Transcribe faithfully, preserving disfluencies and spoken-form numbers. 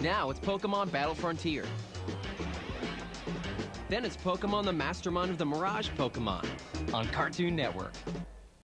Now it's Pokémon Battle Frontier. Then it's Pokémon the Mastermind of the Mirage Pokémon on Cartoon Network.